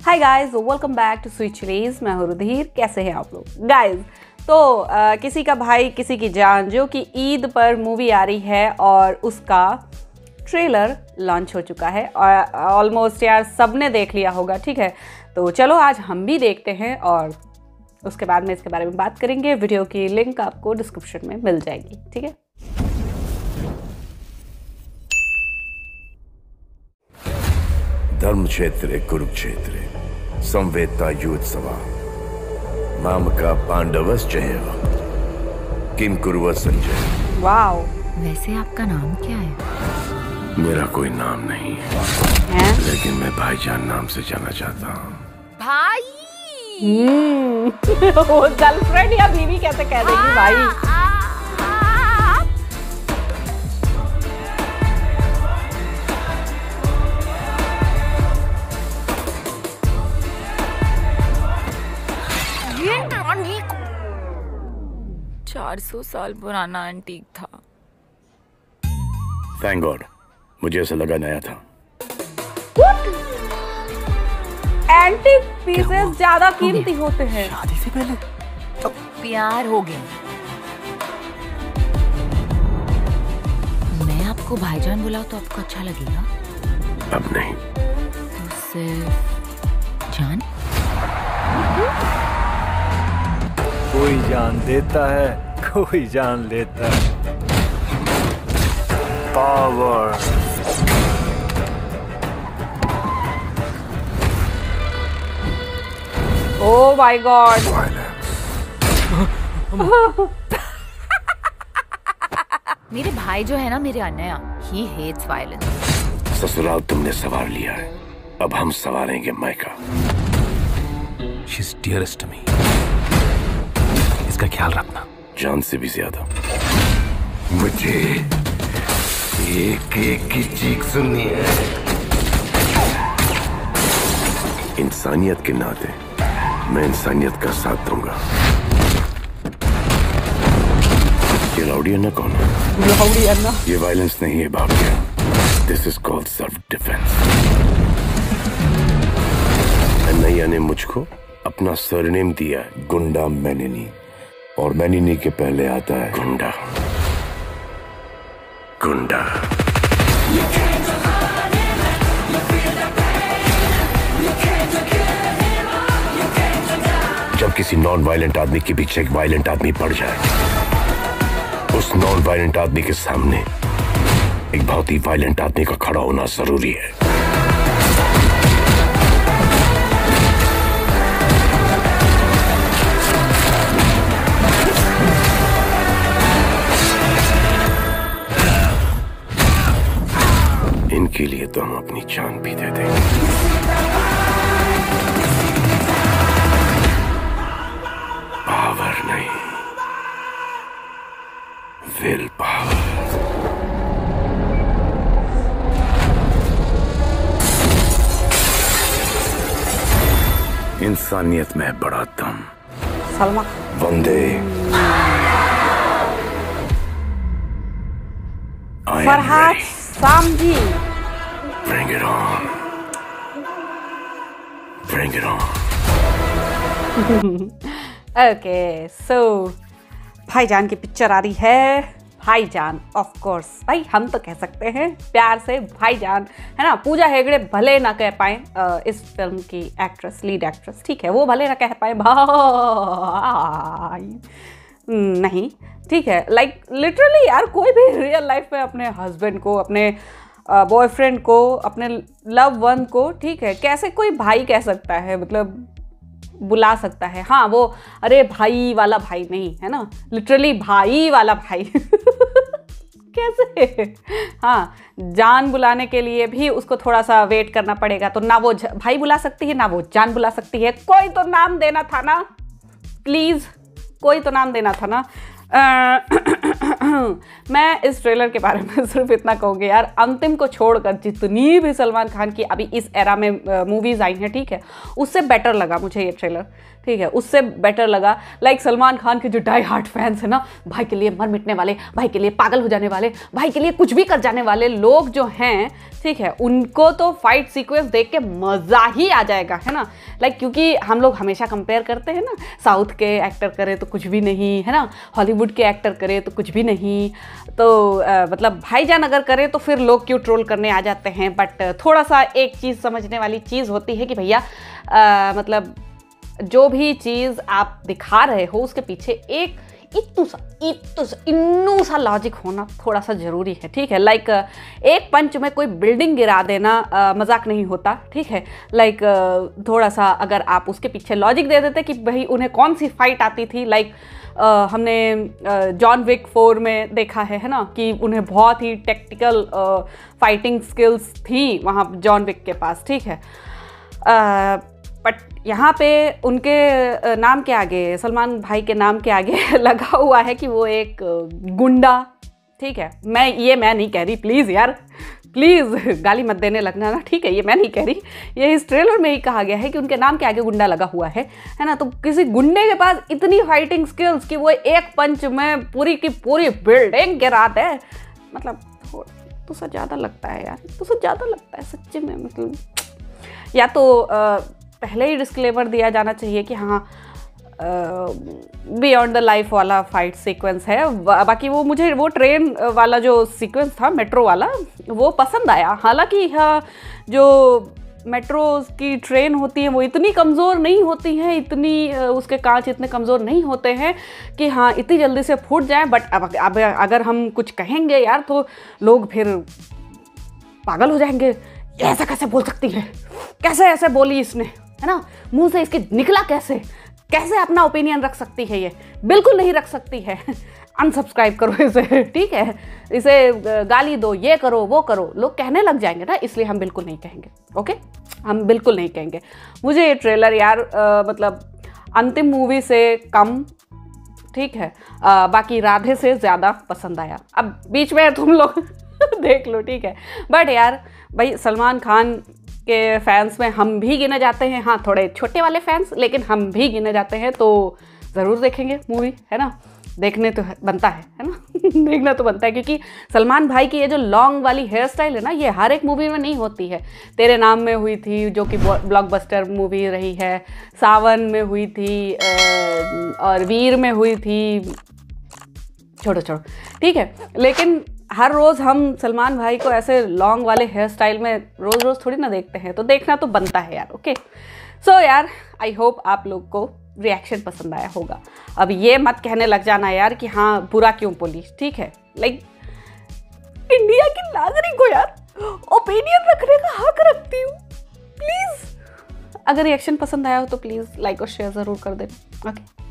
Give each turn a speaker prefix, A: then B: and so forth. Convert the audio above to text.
A: Hi guys, welcome back to sweet chillies. मैं हूं रुधिर। कैसे हैं आप लोग गाइस? तो किसी का भाई किसी की जान, जो कि ईद पर मूवी आ रही है और उसका ट्रेलर लॉन्च हो चुका है। ऑलमोस्ट यार सबने देख लिया होगा, ठीक है। तो चलो आज हम भी देखते हैं और उसके बाद में इसके बारे में बात करेंगे। वीडियो की लिंक आपको डिस्क्रिप्शन में मिल जाएगी, ठीक है।
B: धर्म क्षेत्रे कुरुक्षेत्रे संवेदता युत्सवा मामका पांडवश्चैव किम कुर्वत संजय।
A: वाओ।
C: वैसे आपका नाम क्या है?
B: मेरा कोई नाम नहीं है, लेकिन मैं भाईजान नाम से जाना चाहता हूँ।
C: भाई।
A: वो गर्लफ्रेंड या बीवी कैसे कह देगी भाई?
C: ये 400 साल पुराना एंटीक था।
B: थैंक गॉड, मुझे ऐसा लगा नया था।
A: एंटीक पीसेस ज्यादा कीमती होते हैं।
D: शादी से पहले
C: तो प्यार हो गया। मैं आपको भाईजान बुलाऊं तो आपको अच्छा लगेगा?
B: अब नहीं।
C: तो सिर्फ जान?
D: कोई जान देता है, कोई जान लेता है। पावर।
A: Oh my god.
C: मेरे भाई जो है ना, मेरे अनया, ही हेट्स वायलेंस।
B: ससुराल तुमने सवार लिया है, अब हम सवारेंगे मायका।
D: She's dearest to me. इसका ख्याल रखना।
B: जान से भी ज्यादा। मुझे एक एक की चीख सुननी है। इंसानियत के नाते मैं इंसानियत का साथ दूंगा। ये लाउडी अन्ना कौन है?
A: लाउडी अन्ना?
B: ये वायलेंस नहीं है भाग्य। This is called self defence. अन्नैया ने मुझको अपना सरनेम दिया है, गुंडा मैनिनी, और मैनिनी के पहले आता है गुंडा। गुंडा। जब किसी नॉन वायलेंट आदमी के पीछे एक वायलेंट आदमी पड़ जाए, उस नॉन वायलेंट आदमी के सामने एक बहुत ही वायलेंट आदमी का खड़ा होना जरूरी है। इनके लिए तो हम अपनी जान भी दे देंगे। पावर नहीं, विल पावर। इंसानियत में बड़ा दम।
A: सलमा।
B: वंदे।
A: Farhad Samji.
B: Bring it on. Bring it on.
A: Okay, so भाईजान की पिक्चर आ रही है। भाईजान, ऑफ कोर्स भाई, हम तो कह सकते हैं प्यार से भाईजान, है ना। पूजा हेगड़े भले ना कह पाए इस फिल्म की एक्ट्रेस, लीड एक्ट्रेस, ठीक है, वो भले ना कह पाए भाई, नहीं, ठीक है। लाइक लिटरली यार, कोई भी रियल लाइफ में अपने हस्बैंड को, अपने बॉयफ्रेंड को, अपने लव वन को, ठीक है, कैसे कोई भाई कह सकता है, मतलब बुला सकता है। हाँ, वो अरे भाई वाला भाई नहीं, है ना, लिटरली भाई वाला भाई। कैसे? हाँ, जान बुलाने के लिए भी उसको थोड़ा सा वेट करना पड़ेगा। तो ना वो भाई बुला सकती है, ना वो जान बुला सकती है। कोई तो नाम देना था ना, प्लीज, कोई तो नाम देना था ना। मैं इस ट्रेलर के बारे में सिर्फ इतना कहूँगी यार, अंतिम को छोड़कर जितनी भी सलमान खान की अभी इस एरा में मूवीज़ आई हैं, ठीक है, उससे बेटर लगा मुझे ये ट्रेलर, ठीक है, उससे बेटर लगा। लाइक सलमान खान के जो डाई हार्ट फैंस हैं ना, भाई के लिए मर मिटने वाले, भाई के लिए पागल हो जाने वाले, भाई के लिए कुछ भी कर जाने वाले लोग जो हैं, ठीक है, उनको तो फाइट सीक्वेंस देख के मज़ा ही आ जाएगा, है ना। लाइक क्योंकि हम लोग हमेशा कंपेयर करते हैं ना, साउथ के एक्टर करे तो कुछ भी नहीं, है ना, हॉलीवुड के एक्टर करे तो कुछ भी नहीं, तो मतलब भाईजान अगर करे तो फिर लोग क्यों ट्रोल करने आ जाते हैं। बट थोड़ा सा एक चीज़ समझने वाली चीज़ होती है कि भैया मतलब जो भी चीज़ आप दिखा रहे हो उसके पीछे एक इन्नू सा लॉजिक होना थोड़ा सा ज़रूरी है, ठीक है। लाइक एक पंच में कोई बिल्डिंग गिरा देना मजाक नहीं होता, ठीक है। लाइक थोड़ा सा अगर आप उसके पीछे लॉजिक दे देते कि भाई उन्हें कौन सी फाइट आती थी, लाइक हमने जॉन विक 4 में देखा है ना, कि उन्हें बहुत ही टेक्निकल फाइटिंग स्किल्स थी वहाँ जॉन विक के पास, ठीक है। बट यहाँ पे उनके नाम के आगे, सलमान भाई के नाम के आगे लगा हुआ है कि वो एक गुंडा, ठीक है। मैं नहीं कह रही, प्लीज़ यार, प्लीज़ गाली मत देने लगना ना, ठीक है, ये मैं नहीं कह रही, ये इस ट्रेलर में ही कहा गया है कि उनके नाम के आगे गुंडा लगा हुआ है ना। तो किसी गुंडे के पास इतनी फाइटिंग स्किल्स कि वो एक पंच में पूरी की पूरी बिल्डिंग गिरा दे, मतलब तो सा ज़्यादा लगता है यार, तो सा ज़्यादा लगता है सच्चे में। मतलब या तो पहले ही डिस्क्लेमर दिया जाना चाहिए कि हाँ बियॉन्ड द लाइफ वाला फाइट सीक्वेंस है। बाकी वो मुझे वो ट्रेन वाला जो सीक्वेंस था, मेट्रो वाला, वो पसंद आया। हालांकि हाँ, जो मेट्रो की ट्रेन होती है वो इतनी कमज़ोर नहीं होती हैं, इतनी उसके कांच इतने कमज़ोर नहीं होते हैं कि हाँ इतनी जल्दी से फूट जाए। बट अब अगर हम कुछ कहेंगे यार तो लोग फिर पागल हो जाएंगे, ऐसा कैसे बोल सकती है, कैसे ऐसे बोली इसने, है ना, मुंह से इसके निकला कैसे अपना ओपिनियन रख सकती है, ये बिल्कुल नहीं रख सकती है। अनसब्सक्राइब करो इसे, ठीक है, इसे गाली दो, ये करो वो करो, लोग कहने लग जाएंगे ना, इसलिए हम बिल्कुल नहीं कहेंगे। ओके, हम बिल्कुल नहीं कहेंगे। मुझे ये ट्रेलर यार मतलब अंतिम मूवी से कम, ठीक है, बाकी राधे से ज़्यादा पसंद आया। अब बीच में तुम लोग देख लो, ठीक है। बट यार भाई सलमान खान के फैंस में हम भी गिने जाते हैं, हाँ थोड़े छोटे वाले फैंस, लेकिन हम भी गिने जाते हैं, तो ज़रूर देखेंगे मूवी, है ना। देखने तो बनता है ना देखना तो बनता है, क्योंकि सलमान भाई की ये जो लॉन्ग वाली हेयर स्टाइल है ना, ये हर एक मूवी में नहीं होती है। तेरे नाम में हुई थी जो कि ब्लॉकबस्टर मूवी रही है, सावन में हुई थी और वीर में हुई थी, छोड़ो ठीक है। लेकिन हर रोज़ हम सलमान भाई को ऐसे लॉन्ग वाले हेयर स्टाइल में रोज़ थोड़ी ना देखते हैं, तो देखना तो बनता है यार। ओके, सो यार आई होप आप लोग को रिएक्शन पसंद आया होगा। अब ये मत कहने लग जाना यार कि हाँ बुरा क्यों बोली, ठीक है। लाइक इंडिया की नागरिक को यार ओपिनियन रखने का हक रखती हूँ, प्लीज़। अगर रिएक्शन पसंद आया हो तो प्लीज़ लाइक और शेयर ज़रूर कर देना। ओके।